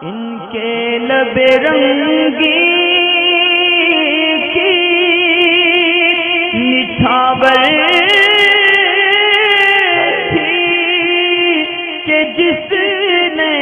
इनके लबे रंगी की निछावर थी कि जिसने,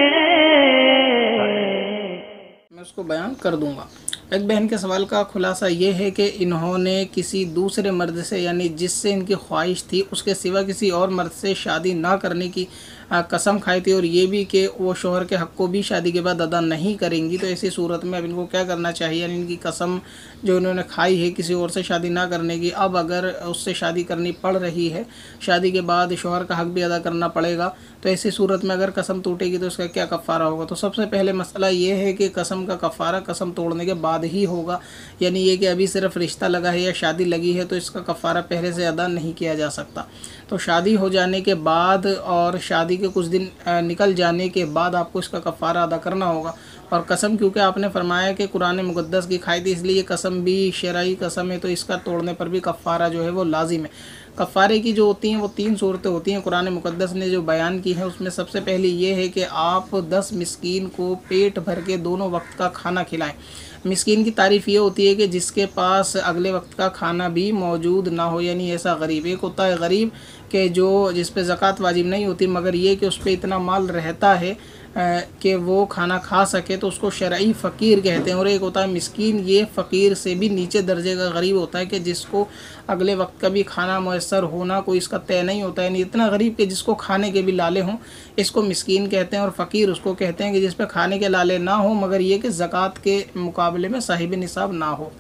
मैं उसको बयान कर दूंगा। एक बहन के सवाल का खुलासा ये है कि इन्होंने किसी दूसरे मर्द से, यानी जिससे इनकी ख्वाहिश थी, उसके सिवा किसी और मर्द से शादी ना करने की कसम खाई थी, और ये भी कि वो शोहर के हक़ को भी शादी के बाद अदा नहीं करेंगी। तो ऐसी सूरत में अब इनको क्या करना चाहिए? यानी इनकी कसम जो इन्होंने खाई है किसी और से शादी ना करने की, अब अगर उससे शादी करनी पड़ रही है, शादी के बाद शोहर का हक़ भी अदा करना पड़ेगा, तो ऐसी सूरत में अगर कसम टूटेगी तो उसका क्या कफ़ारा होगा? तो सबसे पहले मसला ये है कि कसम का कफ़ारा कसम तोड़ने के बाद ही होगा। यानी ये कि अभी सिर्फ रिश्ता लगा है या शादी लगी है तो इसका कफ़ारा पहले से अदा नहीं किया जा सकता। तो शादी हो जाने के बाद और शादी के कुछ दिन निकल जाने के बाद आपको इसका कफ़ारा अदा करना होगा। और कसम क्योंकि आपने फरमाया कि कुरान मुक़द्दस की खाई थी, इसलिए कसम भी शरई कसम है, तो इसका तोड़ने पर भी कफ़ारा जो है वो लाजिम है। कफ़ारे की जो होती हैं वो 3 सूरतें होती हैं कुरान मुक़द्दस ने जो बयान की है, उसमें सबसे पहली ये है कि आप 10 मिस्कीन को पेट भर के दोनों वक्त का खाना खिलाएं। मिस्कीन की तारीफ़ ये होती है कि जिसके पास अगले वक्त का खाना भी मौजूद ना हो, यानी ऐसा गरीब। एक होता है गरीब कि जो जिस पे ज़कात वाजिब नहीं होती, मगर ये कि उस पर इतना माल रहता है कि वो खाना खा सके, तो उसको शरई फ़कीर कहते हैं। और एक होता है मिस्कीन, ये फ़कीर से भी नीचे दर्जे का गरीब होता है कि जिसको अगले वक्त का भी खाना मैसर होना कोई इसका तय नहीं होता है, यानी इतना गरीब कि जिसको खाने के भी लाले हों, इसको मिस्कीन कहते हैं। और फ़कीर उसको कहते हैं कि जिस पे खाने के लाले ना हो, मगर ये कि ज़कात के मुकाबले में साहिब निसाब ना हो।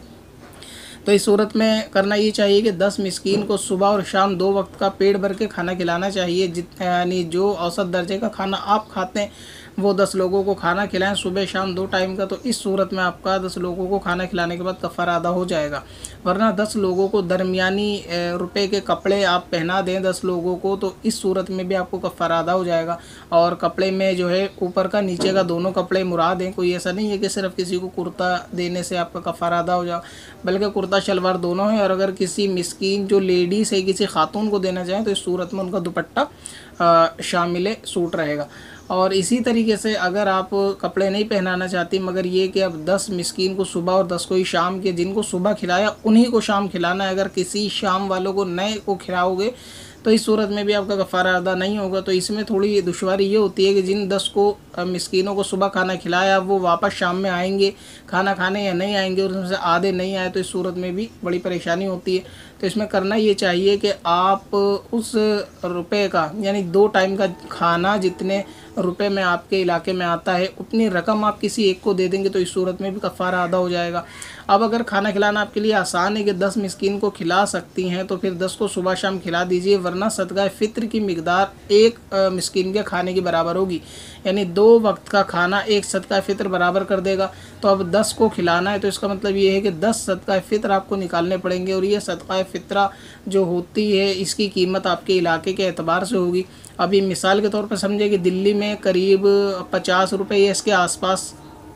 तो इस सूरत में करना ये चाहिए कि 10 मिस्कीन को सुबह और शाम 2 वक्त का पेट भर के खाना खिलाना चाहिए। यानी जो औसत दर्जे का खाना आप खाते हैं वो 10 लोगों को खाना खिलाएं, सुबह शाम 2 टाइम का। तो इस सूरत में आपका 10 लोगों को खाना खिलाने के बाद कफ़ारा अदा हो जाएगा। वरना 10 लोगों को दरमियानी रुपए के कपड़े आप पहना दें 10 लोगों को, तो इस सूरत में भी आपको कफ़ारा अदा हो जाएगा। और कपड़े में जो है ऊपर का नीचे का दोनों कपड़े मुरा दें। कोई ऐसा नहीं है कि सिर्फ किसी को कुर्ता देने से आपका कफ़ारा अदा हो जाए, बल्कि कुर्ता शलवार दोनों है। और अगर किसी मिस्कीन जो लेडीज़ है किसी खातून को देना चाहें तो इस सूरत में उनका दुपट्टा शामिल सूट रहेगा। और इसी तरीके से अगर आप कपड़े नहीं पहनाना चाहती, मगर ये कि अब 10 मिस्कीन को सुबह और 10 को ही शाम के, जिनको सुबह खिलाया उन्हीं को शाम खिलाना है। अगर किसी शाम वालों को नए को खिलाओगे तो इस सूरत में भी आपका कफ़ारा अदा नहीं होगा। तो इसमें थोड़ी दुश्वारी ये होती है कि जिन 10 को मिस्कीनों को सुबह खाना खिलाया वो वापस शाम में आएंगे खाना खाने या नहीं आएंगे, और उसमें से आधे नहीं आए तो इस सूरत में भी बड़ी परेशानी होती है। तो इसमें करना ये चाहिए कि आप उस रुपए का, यानी 2 टाइम का खाना जितने रुपए में आपके इलाके में आता है उतनी रकम आप किसी एक को दे देंगे तो इस सूरत में भी कफ़ारा अदा हो जाएगा। अब अगर खाना खिलाना आपके लिए आसान है कि 10 मिस्कीन को खिला सकती हैं तो फिर 10 को सुबह शाम खिला दीजिए, वरना सदका फ़ित्र की मिकदार 1 मिस्कीन के खाने की बराबर होगी। यानी 2 वक्त का खाना 1 सदका फ़ित्र बराबर कर देगा। तो अब 10 को खिलाना है तो इसका मतलब ये है कि 10 सदका फ़ित्र आपको निकालने पड़ेंगे। और ये सदका फ़ित्रा जो होती है इसकी कीमत आपके इलाके के एतबार से होगी। अभी मिसाल के तौर पर समझे कि दिल्ली में करीब 50 रुपये या इसके आसपास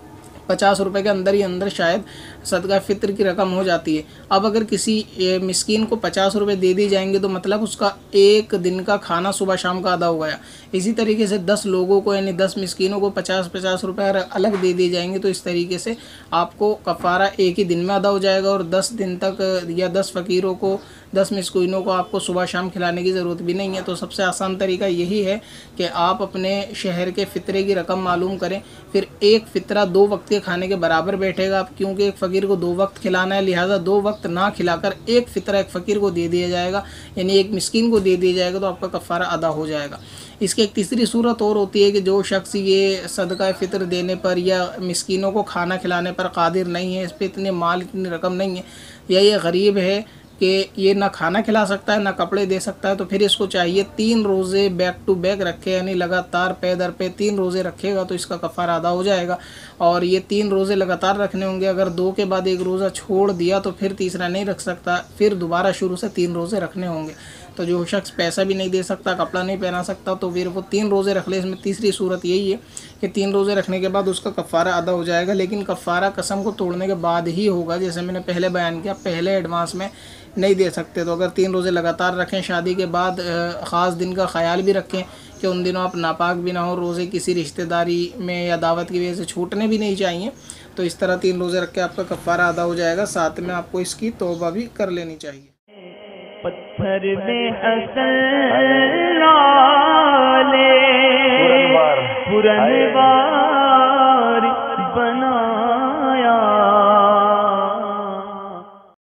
50 रुपये के अंदर ही अंदर शायद सदका फ़ित्र की रकम हो जाती है। अब अगर किसी मिस्कीन को 50 रुपये दे दी जाएंगे तो मतलब उसका 1 दिन का खाना सुबह शाम का अदा हो गया। इसी तरीके से 10 लोगों को, यानी 10 मिस्कीनों को 50-50 रुपये अलग दे दिए जाएंगे तो इस तरीके से आपको कफ़ारा 1 ही दिन में अदा हो जाएगा। और 10 दिन तक या 10 फ़कीरों को, 10 मिस्कीनों को आपको सुबह शाम खिलाने की ज़रूरत भी नहीं है। तो सबसे आसान तरीका यही है कि आप अपने शहर के फ़ितरे की रकम मालूम करें, फिर 1 फ़ितरा 2 वक्त के खाने के बराबर बैठेगा। आप क्योंकि एक फ़कीर को 2 वक्त खिलाना है, लिहाजा 2 वक्त ना खिलाकर 1 फ़ितरा एक फ़कीर को दे दिया जाएगा, यानी 1 मिस्कीन को दे दिया जाएगा, तो आपका कफ़ारा अदा हो जाएगा। इसकी एक तीसरी सूरत और होती है कि जो शख्स ये सदका फ़ित्र देने पर या मिस्कीनों को खाना खिलाने पर कादिर नहीं है, इस पर इतने माल, इतनी रकम नहीं है, या ये गरीब है कि ये ना खाना खिला सकता है ना कपड़े दे सकता है, तो फिर इसको चाहिए 3 रोज़े बैक टू बैक रखे, यानी लगातार पे दर पे 3 रोज़े रखेगा तो इसका कफ़ारा अदा हो जाएगा। और ये 3 रोज़े लगातार रखने होंगे। अगर 2 के बाद 1 रोज़ा छोड़ दिया तो फिर तीसरा नहीं रख सकता, फिर दोबारा शुरू से 3 रोज़े रखने होंगे। तो जो शख्स पैसा भी नहीं दे सकता, कपड़ा नहीं पहना सकता, तो फिर वो 3 रोज़े रख ले। इसमें तीसरी सूरत यही है कि 3 रोज़े रखने के बाद उसका कफ़ारा अदा हो जाएगा, लेकिन कफ़ारा कसम को तोड़ने के बाद ही होगा। जैसे मैंने पहले बयान किया, पहले एडवांस में नहीं दे सकते। तो अगर 3 रोज़े लगातार रखें, शादी के बाद ख़ास दिन का ख्याल भी रखें कि उन दिनों आप नापाक भी ना हो, रोज़े किसी रिश्तेदारी में या दावत की वजह से छूटने भी नहीं चाहिए। तो इस तरह 3 रोज़े रख के आपका कफ़ारा अदा हो जाएगा, साथ में आपको इसकी तौबा भी कर लेनी चाहिए। पत्थर में असल नाले पुरनवार